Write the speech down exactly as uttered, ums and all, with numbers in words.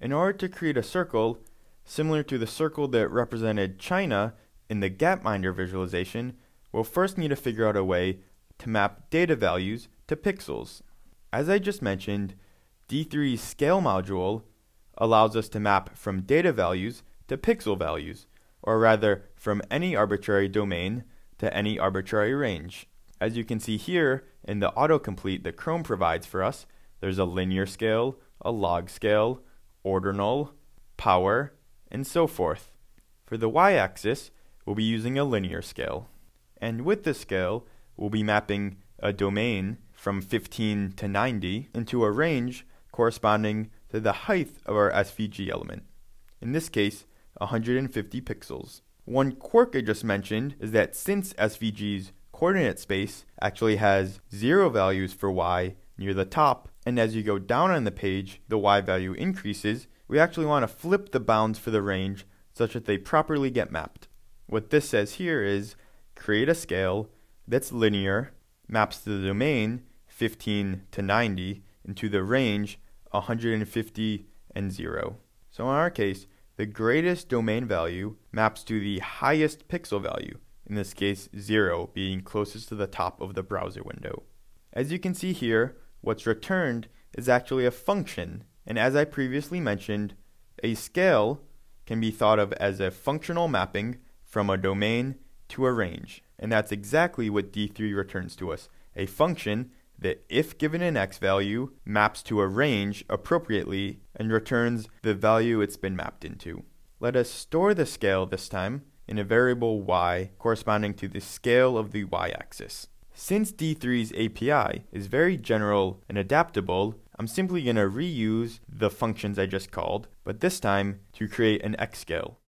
In order to create a circle, similar to the circle that represented China in the Gapminder visualization, we'll first need to figure out a way to map data values to pixels. As I just mentioned, D three's scale module allows us to map from data values to pixel values, or rather from any arbitrary domain to any arbitrary range. As you can see here in the autocomplete that Chrome provides for us, there's a linear scale, a log scale, ordinal, power, and so forth. For the y-axis, we'll be using a linear scale. And with this scale, we'll be mapping a domain from fifteen to ninety into a range corresponding to the height of our S V G element. In this case, one hundred fifty pixels. One quirk I just mentioned is that since S V G's coordinate space actually has zero values for y near the top, and as you go down on the page, the y value increases, we actually want to flip the bounds for the range such that they properly get mapped. What this says here is create a scale that's linear, maps to the domain fifteen to ninety into the range one hundred fifty and zero. So in our case, the greatest domain value maps to the highest pixel value, in this case zero being closest to the top of the browser window. As you can see here, what's returned is actually a function, and as I previously mentioned, a scale can be thought of as a functional mapping from a domain to a range, and that's exactly what D three returns to us, a function that, if given an x value, maps to a range appropriately and returns the value it's been mapped into. Let us store the scale this time in a variable y corresponding to the scale of the y-axis. Since D three's A P I is very general and adaptable, I'm simply going to reuse the functions I just called, but this time to create an x scale.